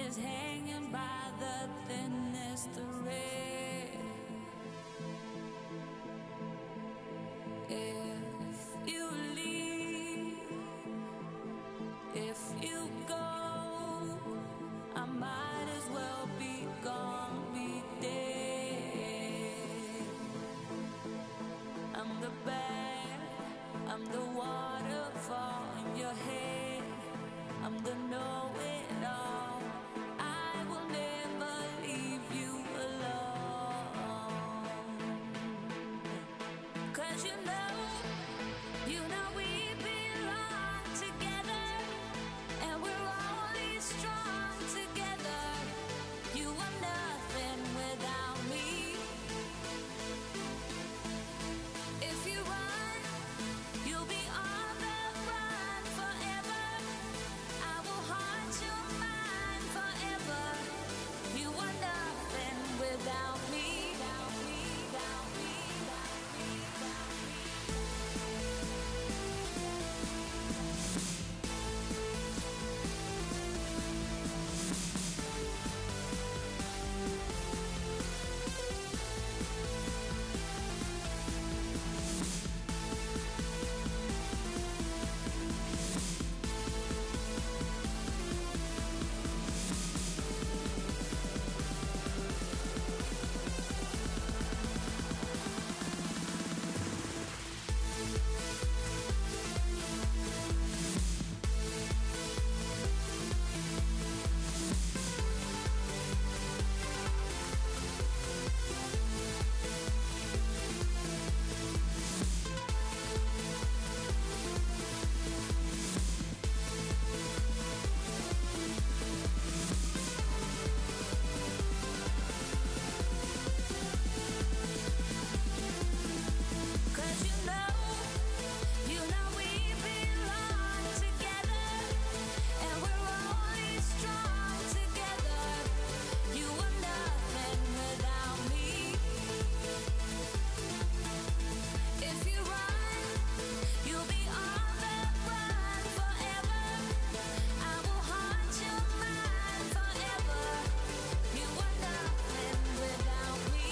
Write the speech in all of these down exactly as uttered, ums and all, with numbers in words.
is hanging by the thinnest thread. If you leave, if you go, I might as well be gone, be dead. I'm the bad, I'm the waterfall in your head, I'm the know-it-all. I will never leave you alone. 'Cause you know, you know we belong together, and we're only strong together. You are nothing without me. If you run, you'll be on the run forever. I will haunt your mind forever. You are nothing without me. Without me, without me, without me, without me. Cause you know, you know we belong together, and we're only strong together. You are nothing without me. If you run, you'll be on the run forever. I will haunt your mind forever. You are nothing without me.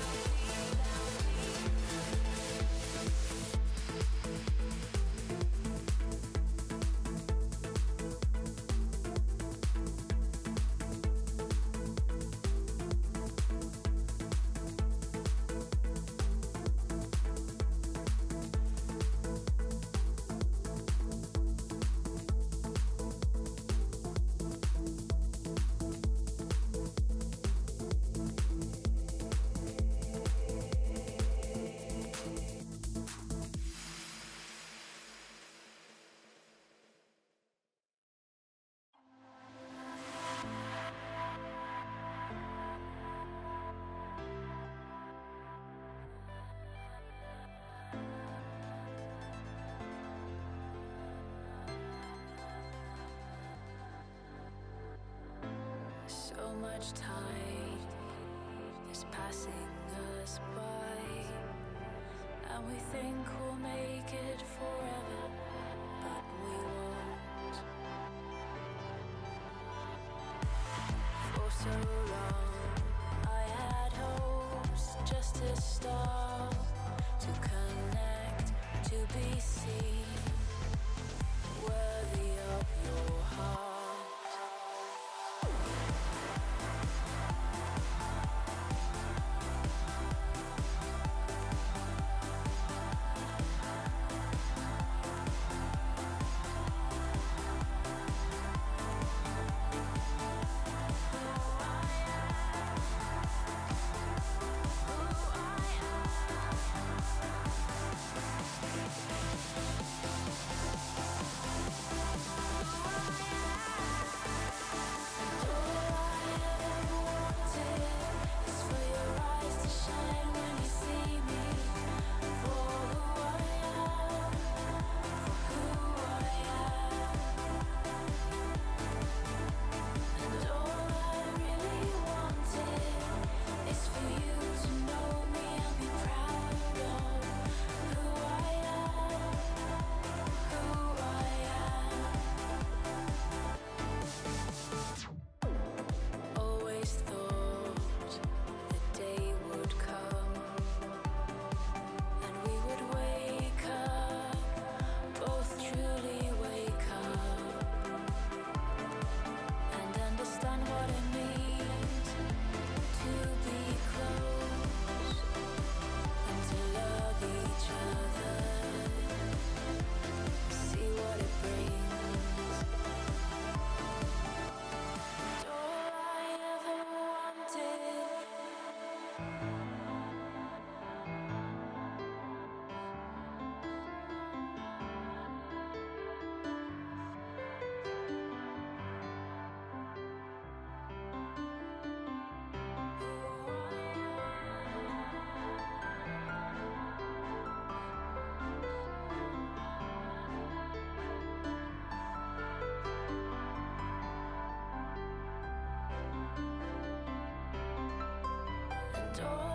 So much time is passing us by, and we think we'll make it forever, but we won't. For so long I had hopes just to stop, to connect, to be seen, worthy of your heart. Who I am, who I am. Don't